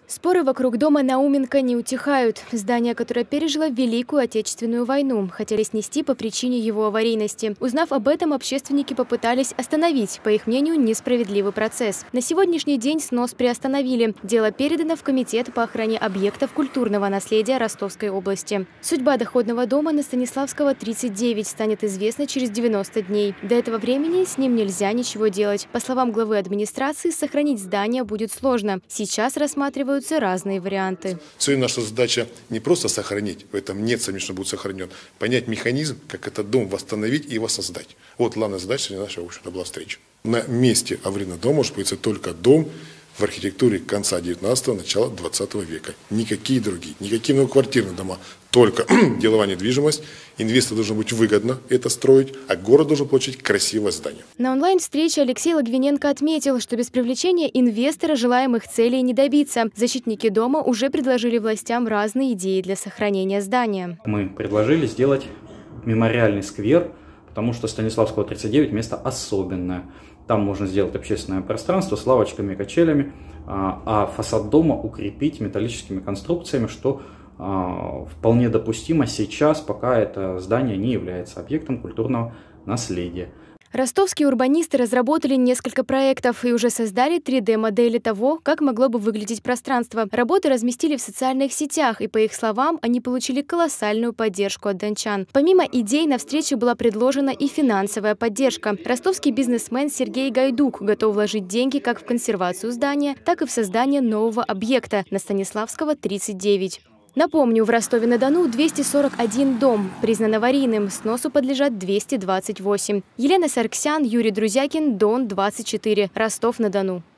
Споры вокруг дома Науменко не утихают. Здание, которое пережило Великую Отечественную войну, хотели снести по причине его аварийности. Узнав об этом, общественники попытались остановить, по их мнению, несправедливый процесс. На сегодняшний день снос приостановили. Дело передано в Комитет по охране объектов культурного наследия Ростовской области. Судьба доходного дома на Станиславского, 39, станет известна через 90 дней. До этого времени с ним нельзя ничего делать. По словам главы администрации, сохранить здание будет сложно. Сейчас рассматривают разные варианты. Сегодня наша задача не просто сохранить, в этом нет сомнений, что будет сохранен, понять механизм, как этот дом восстановить и воссоздать. Вот главная задача наша, в общем-то, была встреча. На месте аварийного дома может появиться только дом в архитектуре конца 19-го, начала 20 века. Никакие другие, никакие многоквартирные дома, только деловая недвижимость. Инвестору должно быть выгодно это строить, а город должен получить красивое здание. На онлайн-встрече Алексей Логвиненко отметил, что без привлечения инвестора желаемых целей не добиться. Защитники дома уже предложили властям разные идеи для сохранения здания. Мы предложили сделать мемориальный сквер, потому что Станиславского 39 место особенное. Там можно сделать общественное пространство с лавочками и качелями, а фасад дома укрепить металлическими конструкциями, что вполне допустимо сейчас, пока это здание не является объектом культурного наследия. Ростовские урбанисты разработали несколько проектов и уже создали 3D-модели того, как могло бы выглядеть пространство. Работы разместили в социальных сетях, и, по их словам, они получили колоссальную поддержку от дончан. Помимо идей, на встрече была предложена и финансовая поддержка. Ростовский бизнесмен Сергей Гайдук готов вложить деньги как в консервацию здания, так и в создание нового объекта на Станиславского, 39. Напомню, в Ростове-на-Дону 241 дом признан аварийным, сносу подлежат 228. Елена Сарксян, Юрий Друзякин, Дон, 24, Ростов-на-Дону.